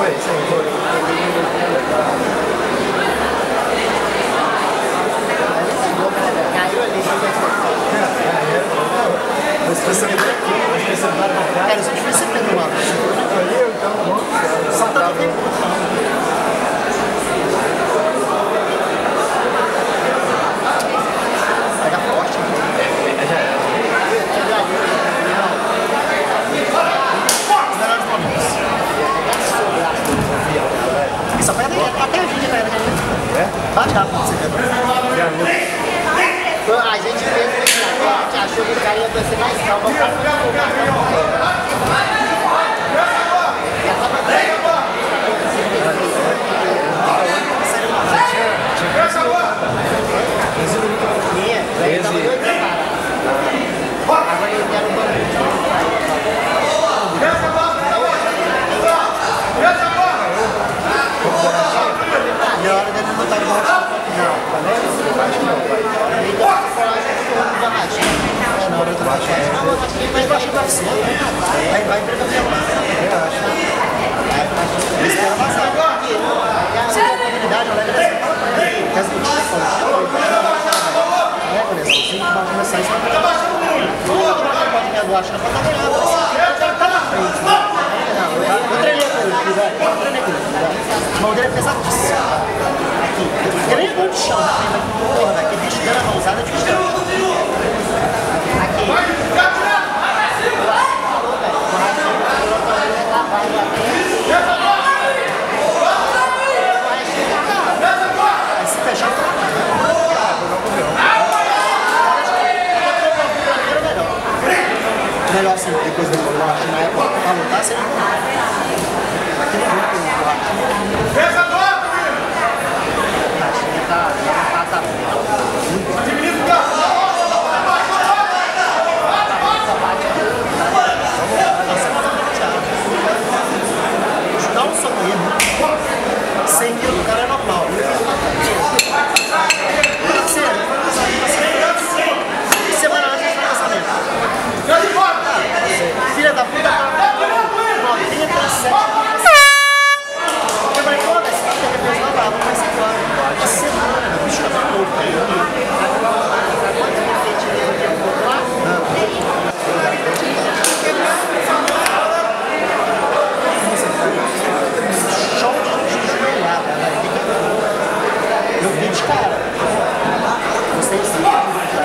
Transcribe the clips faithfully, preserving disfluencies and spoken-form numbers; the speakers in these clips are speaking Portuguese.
Foi, sim, foi. Caiu ali, cara, isso é difícil de perdoar. Ali, então, bom, Só tá tempo. Pega forte. é, já é. Os melhores momentos. E só perde até a gente perde, né? É? Bate rápido, você vê. A gente fez o que a gente achou que o cara ia descer mais calma. O cara foi Vai, vai entregar pra ela. Eu acho. Vai esperar passar. Se tem oportunidade, eu levo essa para ele. Porque as notícias são. É, por exemplo, se vai começar isso, vai baixar. Não pode me adoar, acho que não pode estar ganhando. Eu quero estar na frente. Eu treinei com ele, eu treinei com ele. A mão dele é pesadíssima. Aqui. Ele nem é bom de chão. Porra, velho, que bicho dando a mãozada é difícil. Aqui. Melhor assim, depois do combate, na época, pra lutar, você não vai. Aquele grupo do combate. Pensa agora, filho! A caixinha tá, tá, tá, tá. Diminuindo o carro! Dá um soquinho. cem quilos do cara é normal. Semana antes de lançamento. Filha da puta, noventa e sete. Eu falei, pô, esse cara tem que pensar lá, vai ser claro. Uma semana, o bicho tá louco. Show de joelhada, velho. Eu vi de cara. Vocês sim.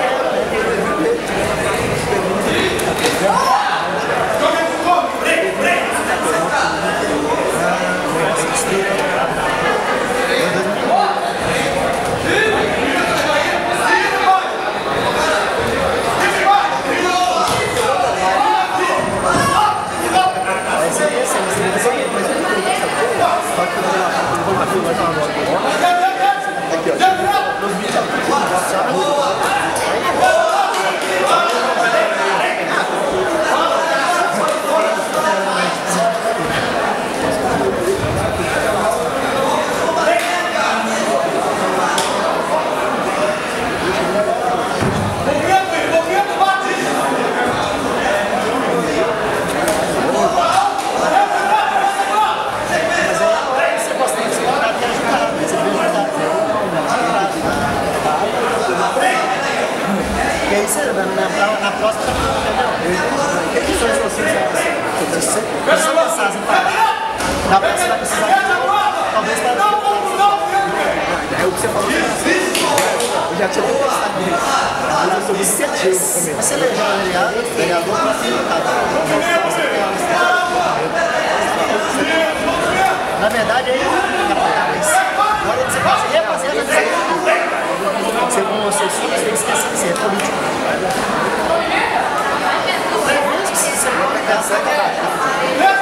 E aí você, na, na, na próxima, entendeu? O que que são vocês? Se você lançar assim, na próxima você vai precisar de talvez para é o que você falou. Eu já tinha testado isso. Mas eu sou viciativo também. Mas você é vereador, vereador para ser votado. Na verdade, aí agora você pode refazer a decisão. Você com os seus filhos tem que esquecer de ser político. Você pode pensar que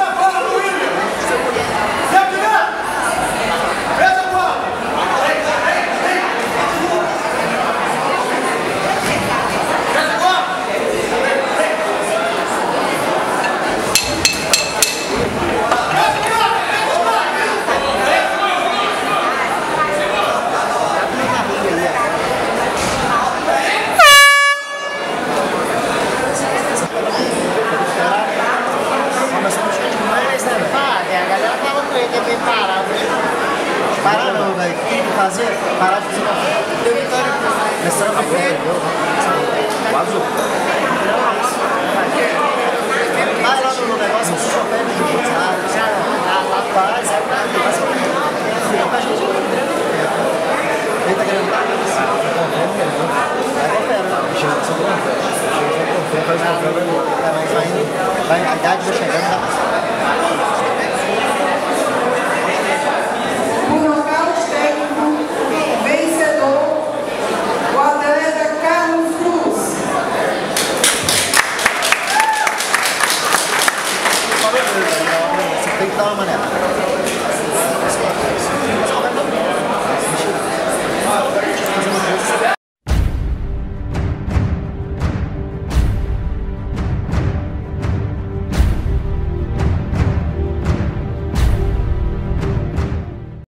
ele também parar, velho. Parar não, velho. O que tem que fazer? Parar de fazer café. Deu vitória. Começaram a café. Azul. Vai lá no negócio, o chofé de sabe?